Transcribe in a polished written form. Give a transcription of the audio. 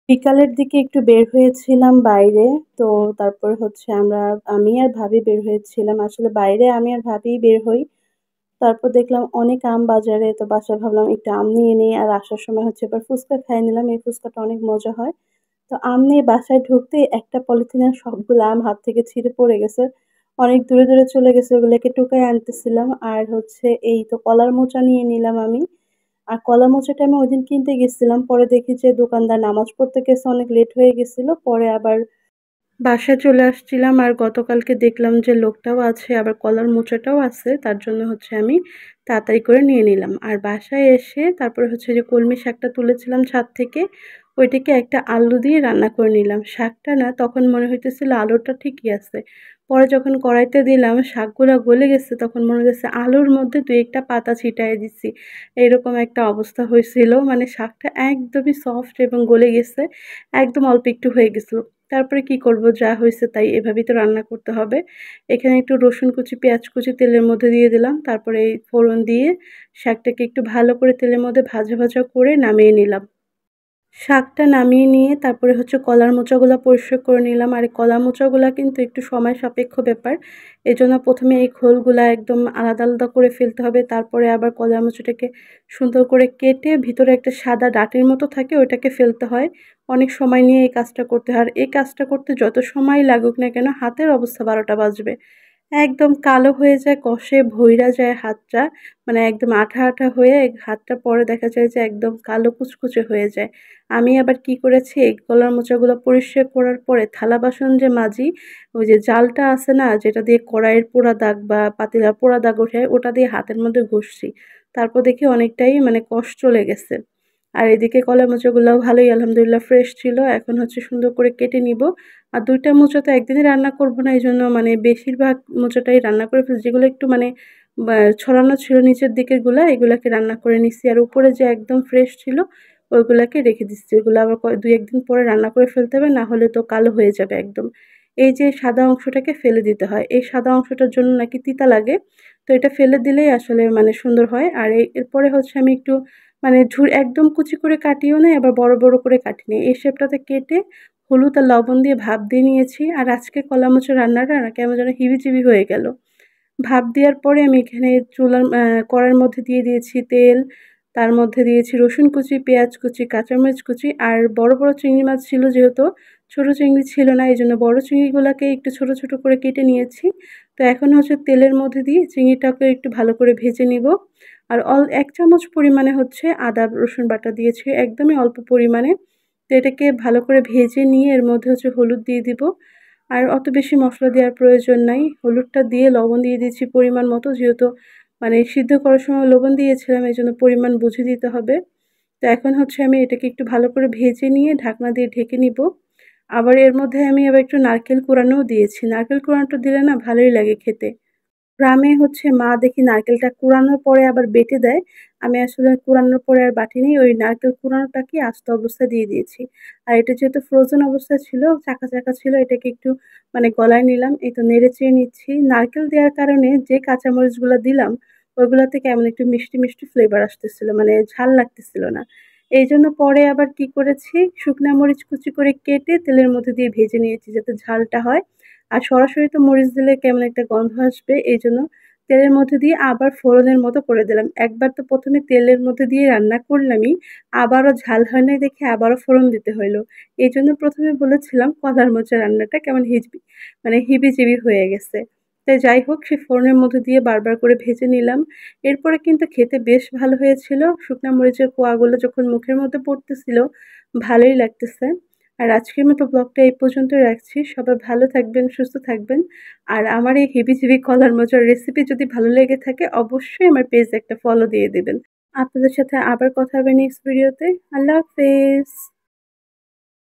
বিকালের দিকে একটু বের হয়েছিলাম বাইরে। তো তারপরে হচ্ছে আমি আর ভাবি বের হয়েছিলাম। আসলে বাইরে আমি আর ভাবিই বের হই। তারপর দেখলাম অনেক আম বাজারে। তো বাসায় ভাবলাম একটু আম নিয়ে নেই। আর আসার সময় হচ্ছে এবার ফুচকা খেয়ে নিলাম। এই ফুচকাটা অনেক মজা হয়। তো আম নিয়ে বাসায় ঢুকতেই একটা পলিথিনের সবগুলো আম হাত থেকে ছিঁড়ে পড়ে গেছে। অনেক দূরে চলে গেছে। ওগুলোকে টুকায় আনতেছিলাম। আর হচ্ছে এই তো কলার মোচা নিয়ে নিলাম আমি। আর কলা মোচাটা আমি ওইদিন কিনতে গেছিলাম। পরে দেখি যে দোকানদার নামাজ পড়তে গেছে, অনেক লেট হয়ে গেছিল। পরে আবার বাসায় চলে আসছিলাম আর গতকালকে দেখলাম যে লোকটাও আছে, আবার কলার মোচাটাও আছে। তার জন্য হচ্ছে আমি তাড়াতাড়ি করে নিয়ে নিলাম। আর বাসায় এসে তারপরে হচ্ছে যে কলমি শাকটা তুলেছিলাম ছাদ থেকে, ওইটাকে একটা আলু দিয়ে রান্না করে নিলাম। শাকটা না তখন মনে হইতেছিল আলুটা ঠিকই আছে। পরে যখন কড়াইতে দিলাম শাকগুলা গলে গেছে, তখন মনে হচ্ছে আলুর মধ্যে ২-১ টা পাতা ছিটায় দিছি। এরকম একটা অবস্থা হয়েছিল। মানে শাকটা একদমই সফট এবং গলে গেছে। একদম অল্প একটু হয়ে গেছিল। তারপরে কি করব, যা হইছে তাই, এভাবেই তো রান্না করতে হবে। এখানে একটু রসুন কুচি, পেঁয়াজ কুচি তেলের মধ্যে দিয়ে দিলাম। তারপরে এই ফোড়ন দিয়ে শাকটাকে একটু ভালো করে তেলের মধ্যে ভাজা করে নামিয়ে নিলাম। শাকটা নামিয়ে নিয়ে তারপরে হচ্ছে কলার মোচাগুলা পরিষ্কার করে নিলাম। আর এই কলার মোচাগুলা কিন্তু একটু সময় সাপেক্ষ ব্যাপার। এজন্য ১ম এ এই খোলগুলা একদম আলাদা করে ফেলতে হবে। তারপরে আবার কলার মোচাটাকে সুন্দর করে কেটে ভিতরে একটা সাদা ডাঁটির মতো থাকে, ওইটাকে ফেলতে হয়। অনেক সময় নিয়ে এই কাজটা করতে হয়। আর এই কাজটা করতে যত সময় লাগুক না কেন, হাতের অবস্থা ১২টা বাজবে। একদম কালো হয়ে যায়, কষে ভইরা যায় হাতটা। মানে একদম আঠা হয়ে হাতটা পরে দেখা যায় যে একদম কালো কুচকুচে হয়ে যায়। আমি আবার কি করেছি, এই কলার মোচাগুলো পরিষ্কার করার পরে থালা বাসন যে মাজি, ওই যে জালটা আছে না, যেটা দিয়ে কড়াইয়ের পোড়া দাগ বা পাতিলার পোড়া দাগ ওঠে, ওটা দিয়ে হাতের মধ্যে ঘষছি। তারপর দেখি অনেকটাই মানে কষ চলে গেছে। আর এদিকে কলার মোচাগুলাও ভালোই আলহামদুলিল্লাহ ফ্রেশ ছিল। এখন হচ্ছে সুন্দর করে কেটে নিব। আর ২ টা মোচা তো একদিনে রান্না করব না, এজন্য মানে বেশিরভাগ মোচাটাই রান্না করে ফেলছি। যেগুলো একটু মানে ছড়ানো ছিল নিচের দিকের গুলা, এগুলাকে রান্না করে নিচ্ছি। আর উপরে যে একদম ফ্রেশ ছিল ওইগুলাকে রেখে দিচ্ছি। ওগুলো আবার ২-১ দিন পরে রান্না করে ফেলতে হবে, না হলে তো কালো হয়ে যাবে একদম। এই যে সাদা অংশটাকে ফেলে দিতে হয়। এই সাদা অংশটার জন্য নাকি তিতা লাগে। তো এটা ফেলে দিলেই আসলে মানে সুন্দর হয়। আর এরপরে হচ্ছে আমি একটু মানে একদম কুচি করে কাটিও নাই, আবার বড় করে কাটিনি। এই শেপটাতে কেটে হলুদ আর লবণ দিয়ে ভাপ দিয়ে নিয়েছি। আর আজকে কলা মোচা রান্নাটা না কেমন যেন হিবিজিবি হয়ে গেল। ভাপ দেওয়ার পরে আমি এখানে কড়াইয়ের মধ্যে দিয়ে দিয়েছি তেল। তার মধ্যে দিয়েছি রসুন কুচি, পেঁয়াজ কুচি, কাঁচামরিচ কুচি। আর বড় চিংড়ি মাছ ছিল যেহেতু, ছোট চিংড়ি ছিল না, এজন্য বড় চিংড়িগুলাকে একটু ছোট করে কেটে নিয়েছি। তো এখন হচ্ছে তেলের মধ্যে দিয়ে চিংড়িটাকে একটু ভালো করে ভেজে নিব। আর ১ চামচ পরিমাণে হচ্ছে আদা রসুন বাটা দিয়েছি, একদমই অল্প পরিমাণে। তো এটাকে ভালো করে ভেজে নিয়ে এর মধ্যে হচ্ছে হলুদ দিয়ে দিব। আর অত বেশি মসলা দেওয়ার প্রয়োজন নাই। হলুদটা দিয়ে লবণ দিয়ে দিয়েছি পরিমাণ মতো, যেহেতু মানে সিদ্ধ করার সময় লবণ দিয়েছিলাম, এজন্য পরিমাণ বুঝে দিতে হবে। তো এখন হচ্ছে আমি এটাকে একটু ভালো করে ভেজে নিয়ে ঢাকনা দিয়ে ঢেকে নিব। আবার এর মধ্যে আমি আবার একটু নারকেল কোড়ানোও দিয়েছি। নারকেল কোড়ানোটা দিলে না ভালোই লাগে খেতে। গ্রামে হচ্ছে মা দেখি নারকেলটা কুড়ানোর পরে আবার বেটে দেয়। আমি আসলে কুড়ানোর পরে আর বাটিনি। ওই নারকেল কুড়ানোটাকে আস্ত অবস্থায় দিয়ে দিয়েছি। আর এটা যেহেতু ফ্রোজেন অবস্থায় ছিল, চাকা ছিল, এটাকে একটু মানে গলায় নিলাম। এই তো নেড়ে-চেড়ে নিচ্ছি। নারকেল দেওয়ার কারণে যে কাঁচামরিচগুলা দিলাম, ওইগুলাতে কেমন একটু মিষ্টি ফ্লেভার আসতেছিল। মানে ঝাল লাগতেছিল না। এইজন্য পরে আবার কি করেছি, শুকনা মরিচ কুচি করে কেটে তেলের মধ্যে দিয়ে ভেজে নিয়েছি যাতে ঝালটা হয়। আর সরাসরি তো মরিচ দিলে কেমন একটা গন্ধ আসবে, এইজন্য তেলের মধ্যে দিয়ে আবার ফোড়নের মতো করে দিলাম। একবার তো ১ম এ তেলের মধ্যে দিয়ে রান্না করলামই, আবারও ঝাল হয় নাই দেখে আবারও ফোড়ন দিতে হইল। এইজন্য ১ম এ বলেছিলাম কলার মোচা রান্নাটা কেমন মানে হিবিজিবি হয়ে গেছে। তো যাই হোক, সে ফোড়নের মধ্যে দিয়ে বারবার করে ভেজে নিলাম। এরপরে কিন্তু খেতে বেশ ভালো হয়েছিল। শুকনা মরিচের কোয়াগুলো যখন মুখের মধ্যে পড়তেছিল, ভালোই লাগতেছে। আর আজকের মতো ব্লগটা এই পর্যন্তই রাখছি। সবাই ভালো থাকবেন, সুস্থ থাকবেন। আর আমার এই হেবিজিবি কলার মোচার রেসিপি যদি ভালো লেগে থাকে, অবশ্যই আমার পেজে একটা ফলো দিয়ে দিবেন। আপনাদের সাথে আবার কথা হবে নেক্সট ভিডিওতে। আল্লাহ হাফেজ।